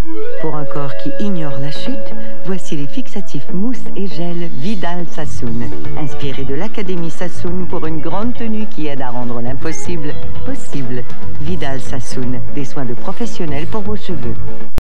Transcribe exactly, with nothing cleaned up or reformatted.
Pour un corps qui ignore la chute, voici les fixatifs mousse et gel Vidal Sassoon. Inspiré de l'Académie Sassoon pour une grande tenue qui aide à rendre l'impossible possible. Vidal Sassoon, des soins de professionnels pour vos cheveux.